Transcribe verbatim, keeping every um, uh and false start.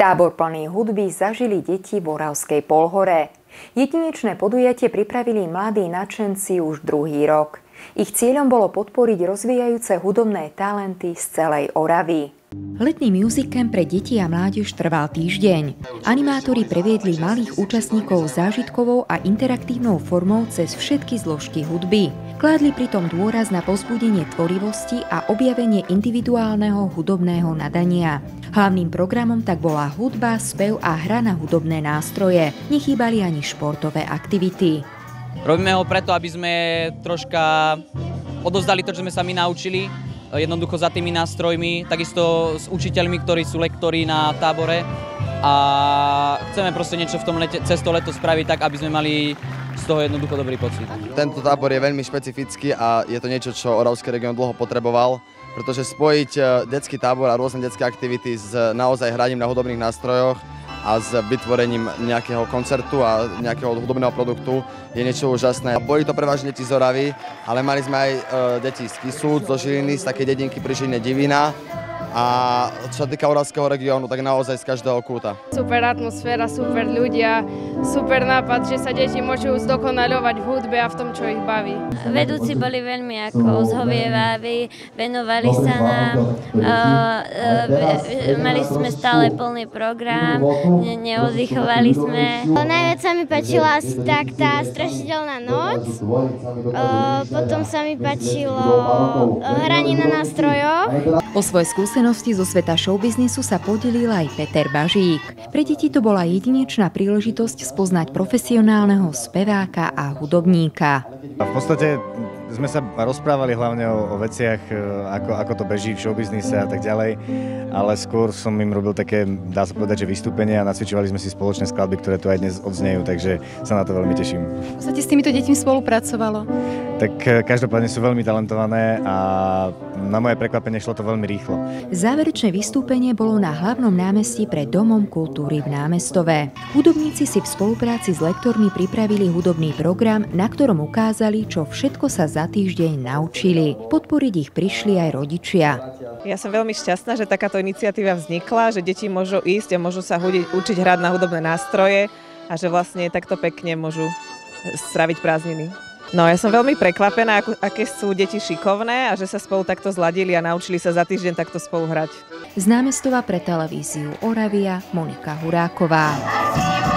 Tábor plný hudby zažili deti v Oravskej Polhore. Jedinečné podujatie pripravili mladí nadšenci už druhý rok. Ich cieľom bolo podporiť rozvíjajúce hudobné talenty z celej Oravy. Letný musicamp pre deti a mládež trval týždeň. Animátori previedli malých účastníkov zážitkovou a interaktívnou formou cez všetky zložky hudby. Kládli pritom dôraz na povzbudenie tvorivosti a objavenie individuálneho hudobného nadania. Hlavným programom tak bola hudba, spev a hra na hudobné nástroje. Nechýbali ani športové aktivity. Robíme ho preto, aby sme troška odozdali to, čo sme sa my naučili, jednoducho za tými nástrojmi, takisto s učiteľmi, ktorí sú lektori na tábore, a chceme proste niečo v tom lete, cez to leto spraviť tak, aby sme mali z toho jednoducho dobrý pocit. Tento tábor je veľmi špecifický a je to niečo, čo Oravský región dlho potreboval, pretože spojiť detský tábor a rôzne detské aktivity s naozaj hraním na hudobných nástrojoch a s vytvorením nejakého koncertu a nejakého hudobného produktu je niečo úžasné. Boli to prevažne deti z Oravy, ale mali sme aj e, deti z Kisúc, zo Žiliny, z takej dedinky pri Žiline Divina. A čo sa týka Oravského regiónu, tak naozaj z každého kúta. Super atmosféra, super ľudia, super nápad, že sa deti môžu zdokonaľovať v hudbe a v tom, čo ich baví. Vedúci boli veľmi ako zhovievaví, venovali sa nám, uh, uh, mali sme stále plný program, ne neoddychovali sme. Najviac sa mi páčila asi tak tá strašidelná noc, uh, potom sa mi páčilo hranie na nástrojoch. O svoje skúsenosti zo sveta showbiznisu sa podelil aj Peter Bažík. Pre deti to bola jedinečná príležitosť spoznať profesionálneho speváka a hudobníka. V podstate sme sa rozprávali hlavne o, o veciach, ako, ako to beží v showbiznise a tak ďalej, ale skôr som im robil také, dá sa povedať, že vystúpenia a nacvičovali sme si spoločné skladby, ktoré tu aj dnes odznejú, takže sa na to veľmi teším. V podstate s týmito deťmi spolupracovalo? Tak každopádne sú veľmi talentované a na moje prekvapenie šlo to veľmi rýchlo. Záverečné vystúpenie bolo na hlavnom námestí pred Domom kultúry v Námestove. Hudobníci si v spolupráci s lektormi pripravili hudobný program, na ktorom ukázali, čo všetko sa za týždeň naučili. Podporiť ich prišli aj rodičia. Ja som veľmi šťastná, že takáto iniciatíva vznikla, že deti môžu ísť a môžu sa učiť hrať na hudobné nástroje a že vlastne takto pekne môžu stráviť prázdniny. No, ja som veľmi prekvapená, aké sú deti šikovné a že sa spolu takto zladili a naučili sa za týždeň takto spolu hrať. Z Námestova pre televíziu Oravia Monika Huráková.